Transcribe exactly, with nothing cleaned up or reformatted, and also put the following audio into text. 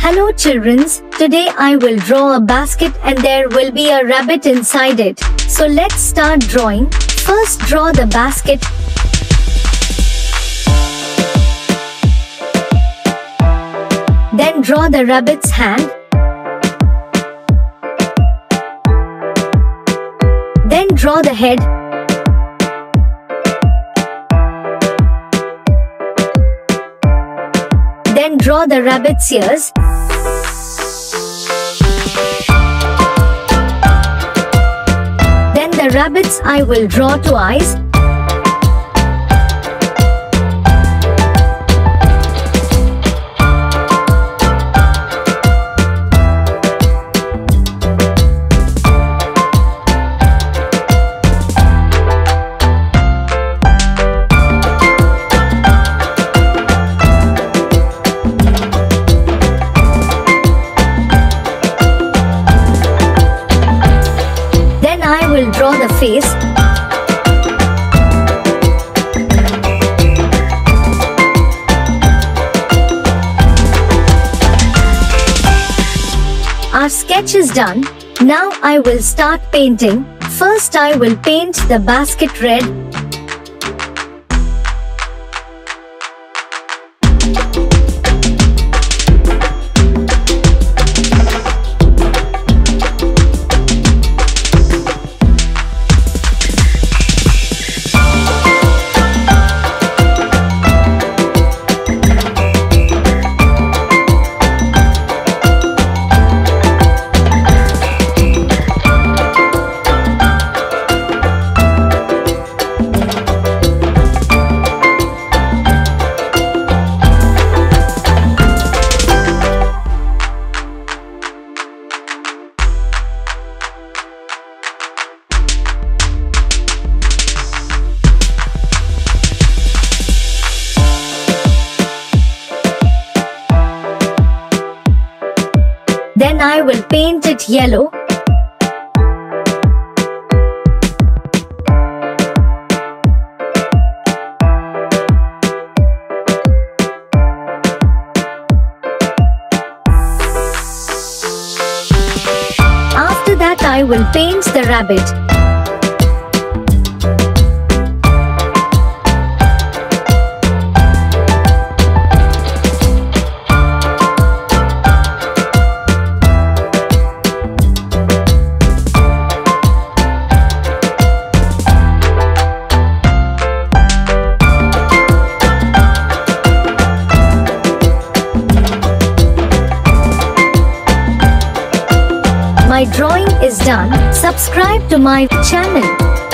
Hello childrens, today I will draw a basket and there will be a rabbit inside it. So let's start drawing. First draw the basket. Then draw the rabbit's hand. Then draw the head. Then draw the rabbit's ears. Then the rabbit's eye will draw two eyes. I will draw the face. Our sketch is done. Now I will start painting. First I will paint the basket red. Then I will paint it yellow. After that I will paint the rabbit. My drawing is done. Subscribe to my channel.